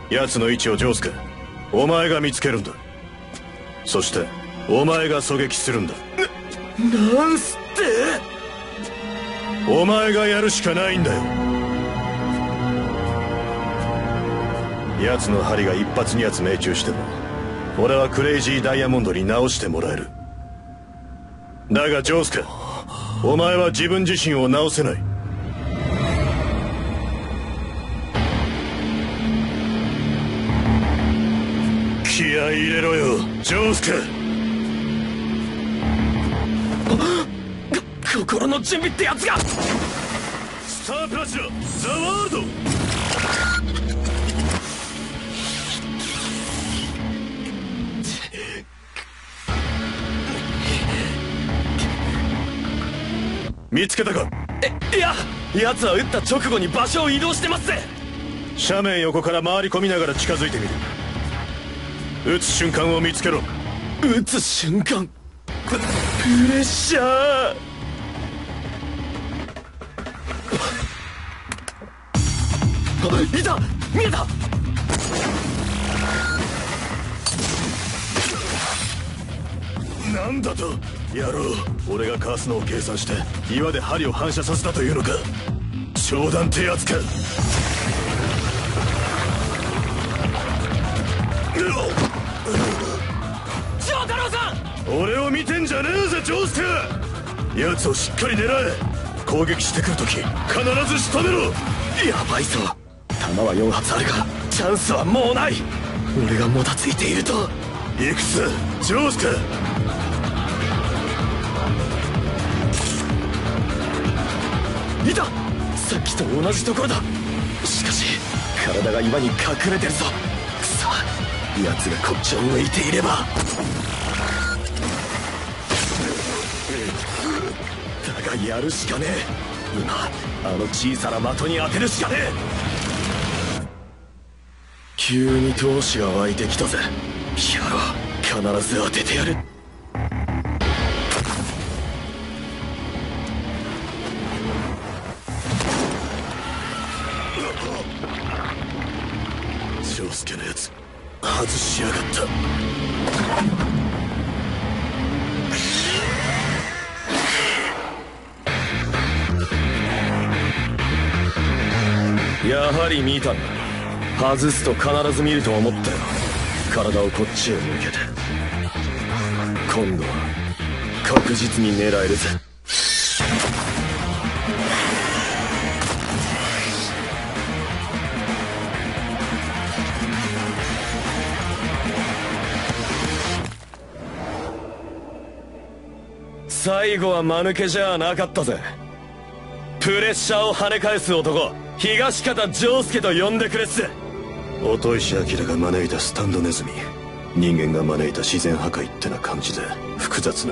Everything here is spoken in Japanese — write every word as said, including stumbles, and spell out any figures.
奴の位置をジョースケ、お前が見つけるんだ。そしてお前が狙撃するんだ。 な、なんすって？ お前がやるしかないんだよ。奴の針が一発二発命中しても俺はクレイジーダイヤモンドに直してもらえる。だがジョースケ、お前は自分自身を直せない。気合い入れろよジョースケ。 心の準備ってやつが。 スタープラチナザワールド。見つけたか？ え、いや、奴は撃った直後に場所を移動してますぜ。 斜面横から回り込みながら近づいてみる。撃つ瞬間を見つけろ。 撃つ瞬間、プレッシャー。いた、見えた。 なんだと野郎、俺がかわすのを計算して岩で針を反射させたというのか。冗談ってやつか。 翔太郎さん、俺を見てんじゃねえぜジョースケ。奴をしっかり狙え。攻撃してくるとき必ず仕留めろ。 やばいぞ。弾はよん発あるがチャンスはもうない。俺がもたついていると。 行くぜジョースケ。 いた、さっきと同じところだ。しかし体が岩に隠れてるぞ。くそ、奴がこっちを向いていれば。だがやるしかねえ。今あの小さな的に当てるしかねえ。急に闘志が湧いてきたぜ。やろう、必ず当ててやる。 ジョースケのやつ外しやがった。 やはり見たんだ。外すと必ず見ると思ったよ。体をこっちへ向けて。今度は確実に狙えるぜ。最後は間抜けじゃなかったぜ。プレッシャーを跳ね返す男、東方丈介と呼んでくれっす。 音石明が招いたスタンドネズミ、人間が招いた自然破壊ってな感じで複雑な